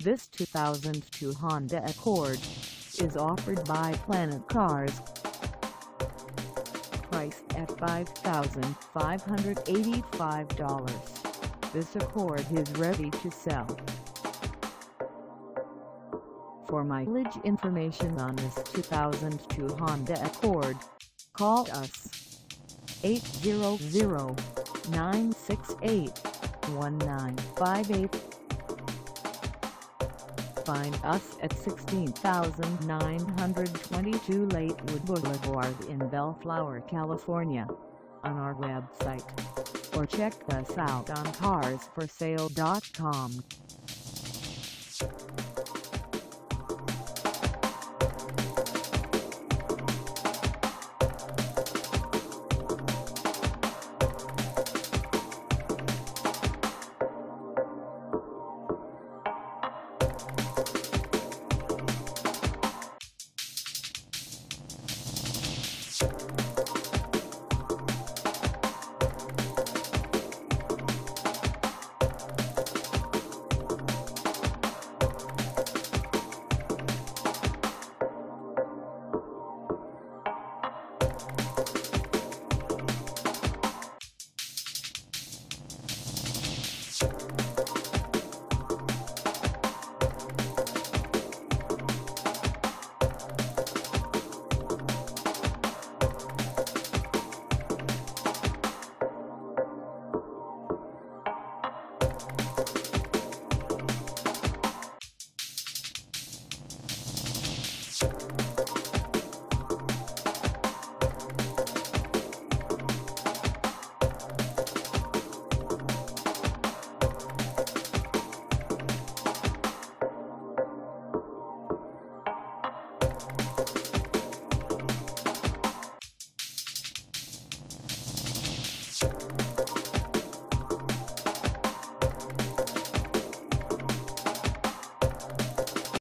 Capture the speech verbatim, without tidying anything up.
This two thousand two Honda Accord is offered by Planet Cars. Priced at five thousand five hundred eighty-five dollars, this Accord is ready to sell. For mileage information on this two thousand two Honda Accord, call us eight hundred, nine six eight, one nine five eight. Find us at sixteen thousand nine hundred twenty-two Lakewood Boulevard in Bellflower, California, on our website, or check us out on cars for sale dot com. You